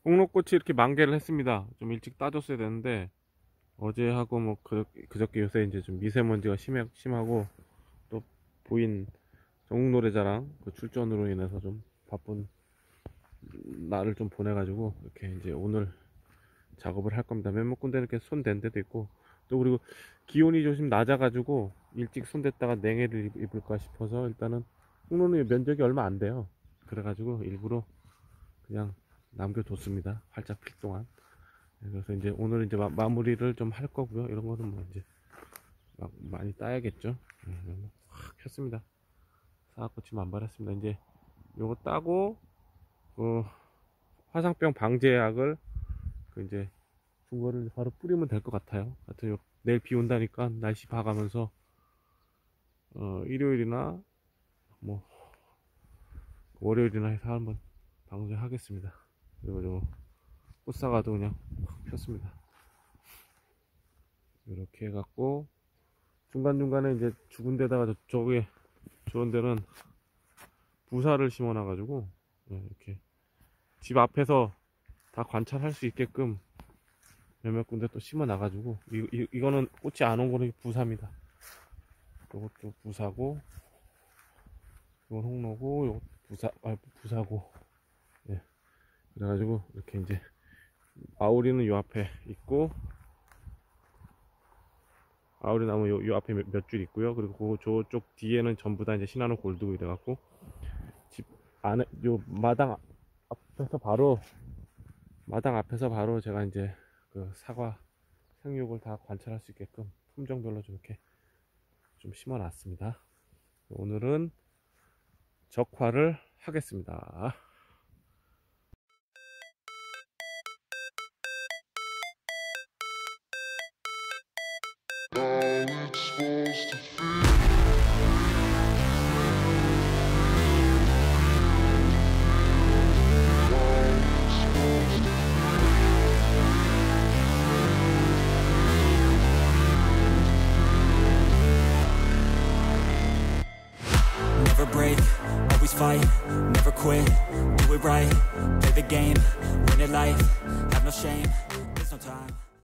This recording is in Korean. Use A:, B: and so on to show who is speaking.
A: 홍로꽃이 이렇게 만개를 했습니다. 좀 일찍 따줬어야 되는데 어제하고 뭐 그저께 요새 이제 좀 미세먼지가 심하고 또 부인 전국노래자랑 그 출전으로 인해서 좀 바쁜 날을 좀 보내가지고 이렇게 이제 오늘 작업을 할 겁니다. 몇몇 군데 이렇게 손댄 데도 있고, 또 그리고 기온이 좀 낮아가지고 일찍 손댔다가 냉해를 입을까 싶어서 일단은 홍로는 면적이 얼마 안 돼요. 그래가지고 일부러 그냥 남겨뒀습니다. 활짝 필 동안. 그래서 이제 오늘 이제 마무리를 좀 할 거고요. 이런 거는 뭐 이제 막 많이 따야겠죠. 확 폈습니다. 사과꽃이 만발했습니다. 이제 요거 따고 화상병 방제약을 이제 준 거를 바로 뿌리면 될 것 같아요. 하여튼 내일 비 온다니까 날씨 봐가면서 일요일이나 뭐 월요일이나 해서 한번 방제하겠습니다. 그리고 꽃사과도 그냥 확 폈습니다. 이렇게 해갖고 중간중간에 이제 죽은 데다가 저쪽에 저런 데는 부사를 심어 놔가지고 이렇게 집 앞에서 다 관찰할 수 있게끔 몇몇 군데 또 심어 놔가지고 이거는 꽃이 안 온 거는 부사입니다. 이것도 부사고, 이건 홍로고, 이것도 부사고. 예. 그래가지고 이렇게 이제 아오리는 요 앞에 있고, 아오리 나무 요 앞에 몇 줄 있고요. 그리고 저쪽 뒤에는 전부 다 이제 시나노 골드고 이래갖고 집 안에 요 마당 앞에서 바로 제가 이제 그 사과 생육을 다 관찰할 수 있게끔 품종별로 좀 이렇게 좀 심어 놨습니다. 오늘은 적화를 하겠습니다.
B: Never break, always fight, never quit, do it right, play the game, win it life, have no shame, there's no time.